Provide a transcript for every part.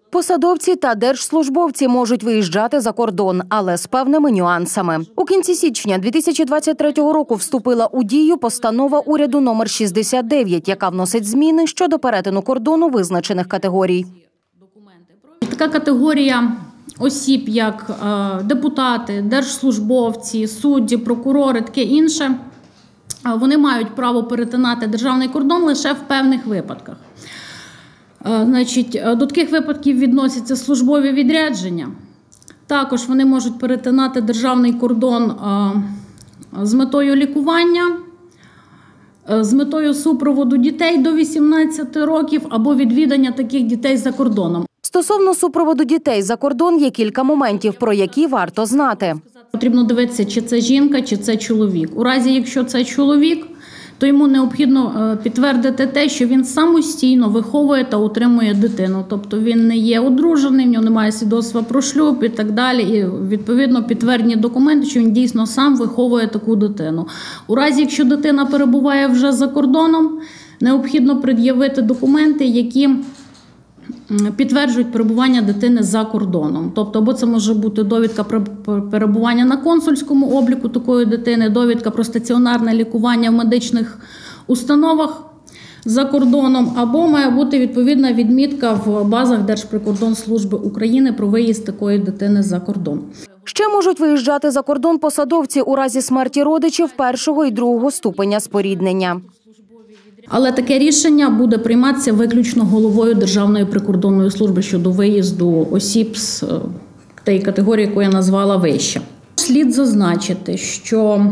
Посадовці та держслужбовці можуть виїжджати за кордон, але з певними нюансами. У кінці січня 2023 року вступила у дію постанова уряду номер 69, яка вносить зміни щодо перетину кордону визначених категорій. Така категорія осіб, як депутати, держслужбовці, судді, прокурори, таке інше, вони мають право перетинати державний кордон лише в певних випадках. До таких випадків відносяться службові відрядження. Також вони можуть перетинати державний кордон з метою лікування, з метою супроводу дітей до 18 років або відвідання таких дітей за кордоном. Стосовно супроводу дітей за кордон є кілька моментів, про які варто знати. Потрібно дивитися, чи це жінка, чи це чоловік. У разі, якщо це чоловік, то йому необхідно підтвердити те, що він самостійно виховує та утримує дитину. Тобто він не є одружений, в нього немає свідоцтва про шлюб і так далі. І, відповідно, підтверджені документи, що він дійсно сам виховує таку дитину. У разі, якщо дитина перебуває вже за кордоном, необхідно пред'явити документи, які підтверджують перебування дитини за кордоном. Тобто, або це може бути довідка про перебування на консульському обліку такої дитини, довідка про стаціонарне лікування в медичних установах за кордоном, або має бути відповідна відмітка в базах Держприкордонслужби України про виїзд такої дитини за кордон. Ще можуть виїжджати за кордон посадовці у разі смерті родичів першого і другого ступеня споріднення. Але таке рішення буде прийматися виключно головою Державної прикордонної служби щодо виїзду осіб з тієї категорії, яку я назвала вище. Слід зазначити, що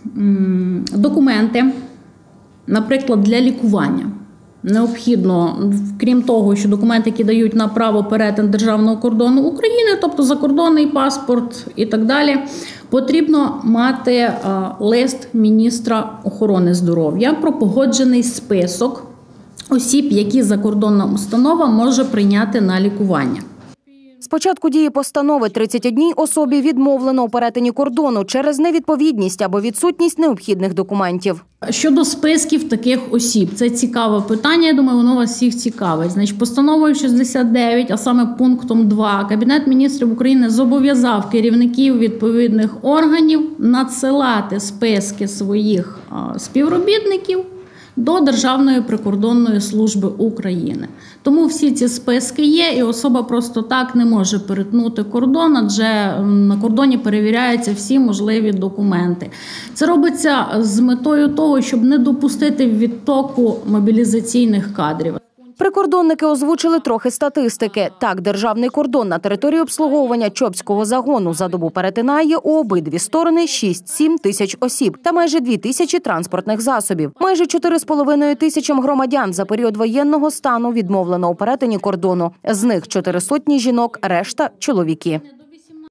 документи, наприклад, для лікування, необхідно, крім того, що документи, які дають на право перетин державного кордону України, тобто закордонний паспорт і так далі, потрібно мати лист міністра охорони здоров'я про погоджений список осіб, які закордонна установа може прийняти на лікування. З початку дії постанови 31 особі відмовлено у перетині кордону через невідповідність або відсутність необхідних документів. Щодо списків таких осіб, це цікаве питання, я думаю, воно вас всіх цікавить. Постановою 69, а саме пунктом 2, Кабінет міністрів України зобов'язав керівників відповідних органів надсилати списки своїх співробітників до Державної прикордонної служби України. Тому всі ці списки є, і особа просто так не може перетнути кордон, адже на кордоні перевіряються всі можливі документи. Це робиться з метою того, щоб не допустити відтоку мобілізаційних кадрів. Прикордонники озвучили трохи статистики. Так, державний кордон на території обслуговування Чопського загону за добу перетинає у обидві сторони 6-7 тисяч осіб та майже 2 тисячі транспортних засобів. Майже 4,5 тисячам громадян за період воєнного стану відмовлено у перетині кордону. З них 400 жінок, решта – чоловіки.